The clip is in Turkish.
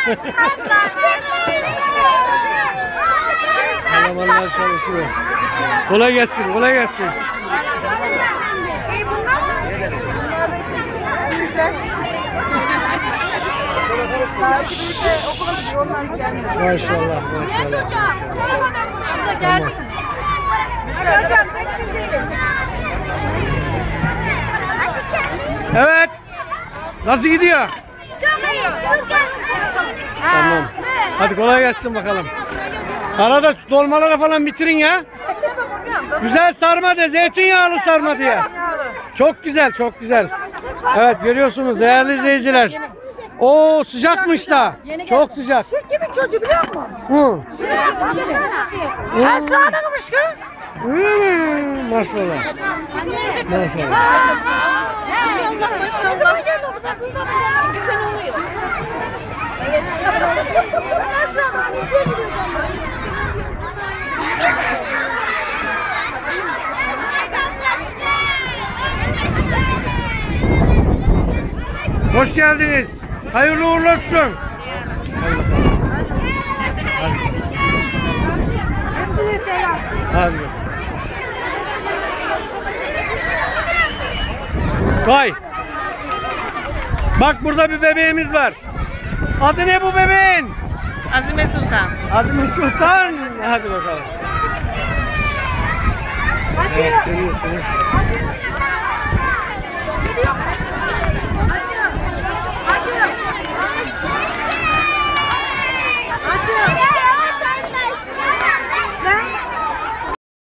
Elemanlar çalışıyor. Kolay gelsin, kolay gelsin. Maşallah, maşallah. Tamam. Evet. Nasıl gidiyor? Tamam. Hadi kolay gelsin bakalım. Arada dolmaları falan bitirin ya. Güzel sarma de, zeytinyağlı sarma diye. Çok güzel, çok güzel. Evet, görüyorsunuz değerli izleyiciler. Oo, sıcakmış da. Çok sıcak. Şu kimin çocuğu biliyor musun? Hı. Esra'nınmış ki. Maşallah. Maşallah. Maşallah, maşallah. Ne zaman geldi o kadar? Çünkü sen oluyor. Evet. Esra'nın izleyebiliyor musun? Hoş geldiniz. Hayırlı uğurlu olsun. Hadi. Vay. Bak burada bir bebeğimiz var. Adı ne bu bebeğin? Azime Sultan. Azime Sultan. Hadi bakalım. Evet, görüyorsunuz.